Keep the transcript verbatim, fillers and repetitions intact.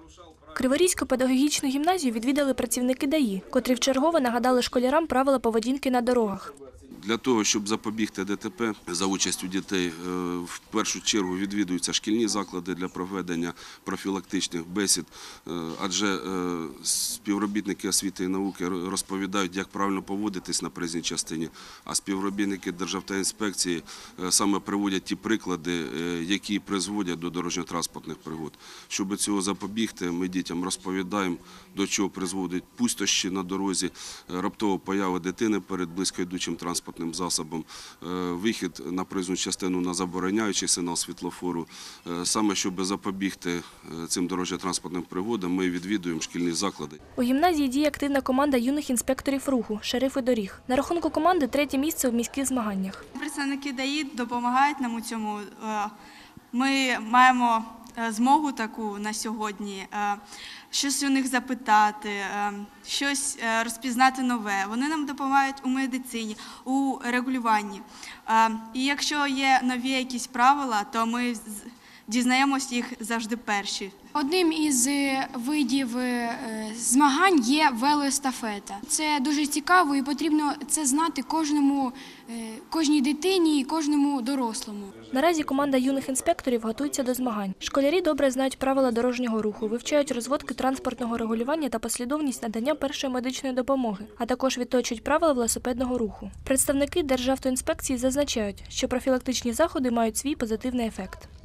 Криворізьку педагогічну гімназію відвідали працівники ДАІ, котрі вчергове нагадали школярам правила поведінки на дорогах. Для того, щоб запобігти ДТП за участю дітей, в першу чергу відвідуються шкільні заклади для проведення профілактичних бесід, адже співробітники освіти і науки розповідають, як правильно поводитись на проїзній частині, а співробітники Державтоінспекції саме приводять ті приклади, які призводять до дорожньо-транспортних пригод. Щоб цього запобігти, ми дітям розповідаємо, до чого призводять пустощі на дорозі, раптова поява дитини перед близькоідучим транспортним засобом, вихід на проїзну частину на забороняючий сигнал світлофору. Саме щоб запобігти цим дорожньо-транспортним пригодам, ми відвідуємо шкільні заклади. У гімназії діє активна команда юних інспекторів руху «Шерифи доріг». На рахунку команди третє місце у міських змаганнях. Представники ДАІ допомагають нам у цьому. Ми маємо змогу таку на сьогодні, щось у них запитати, щось розпізнати нове. Вони нам допомагають у медицині, у регулюванні. І якщо є нові якісь правила, то ми дізнаємось їх завжди перші. Одним із видів змагань є велоестафета. Це дуже цікаво і потрібно це знати кожному, кожній дитині і кожному дорослому. Наразі команда юних інспекторів готується до змагань. Школярі добре знають правила дорожнього руху, вивчають розводки транспортного регулювання та послідовність надання першої медичної допомоги, а також відточують правила велосипедного руху. Представники Державтоінспекції зазначають, що профілактичні заходи мають свій позитивний ефект.